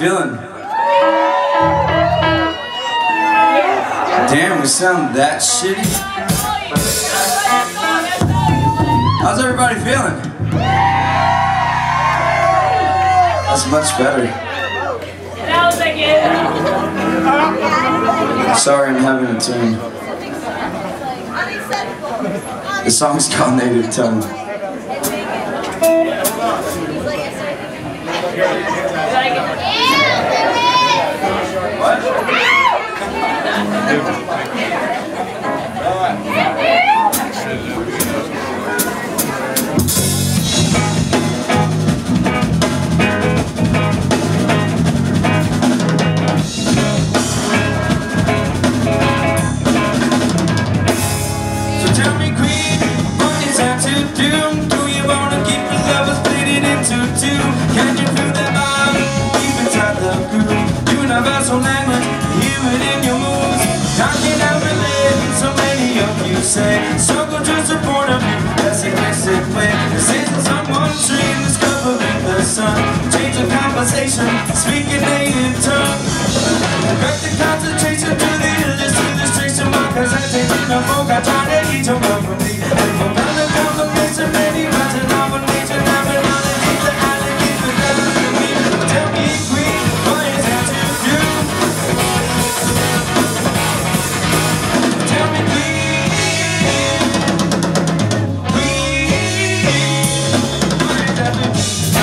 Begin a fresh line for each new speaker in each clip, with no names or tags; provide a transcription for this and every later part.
feeling? Damn, we sound that shitty. How's everybody feeling? That's much better.
That was like it.
Sorry, I'm having a tune. The song's called Native Tongue. What?
Universal language, hear it in your moves. How can I relate? So many of you say, so go to support of you. That's a classic way. Sitting someone's dream, discovering the sun. Change the conversation, speaking native tongue. Direct the concentration to the illustration markers. I take in the folk, I try to eat your love from me. From down the combination, many rising combination, having knowledge, the alligator down to me. Tell me, queen, what is that to do? Tell me, queen, what is that to do?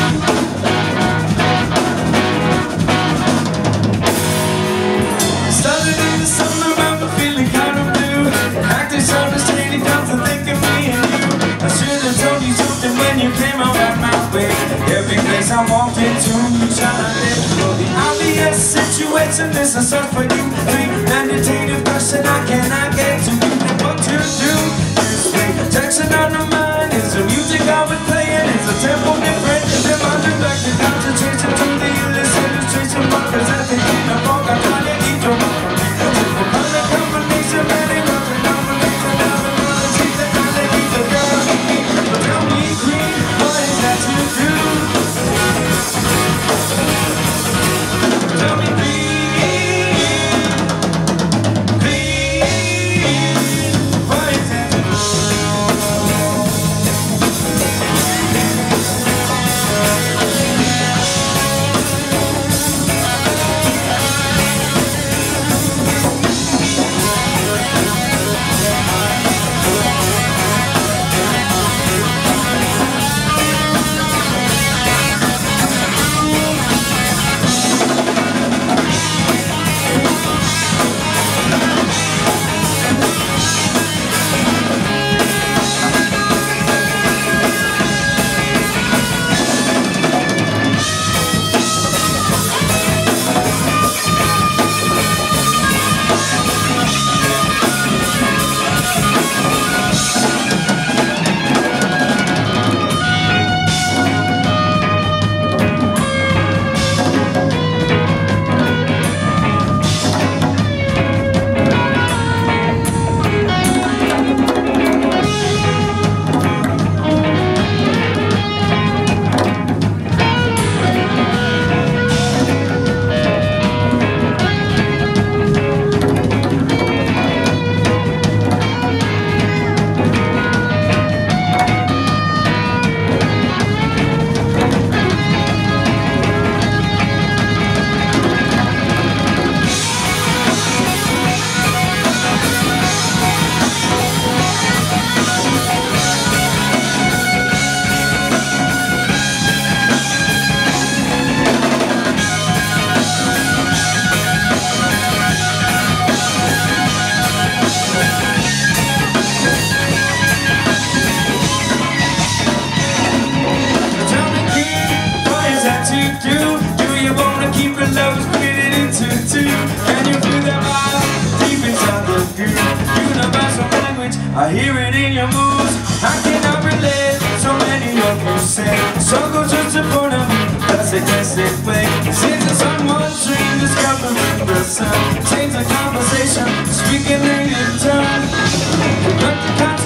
Started in the summer, I'm feeling kind of blue. Acting so steady, down to think of me and you. I should have told you something when you came around my way. Every place I walked into, you shine it. For the obvious situation, this is all for you. Meditative question, I cannot get to you. And what to do is wait. Protection on the mind is the music I was playing. Is the tempo different? Then I look like the concentration to the illustration markers. I think in the fog, I'm trying to eat your mouth. Color combination, many nothing combination. Now the knowledge is the alligator down to me. Tell me, queen, what is that to do? Tell me, I hear it in your moves. I cannot relate. So many of you say, so go just a point of view. That's a classic way. Since the someone's dream, discovering the sun. Change the conversation, speaking native tongue.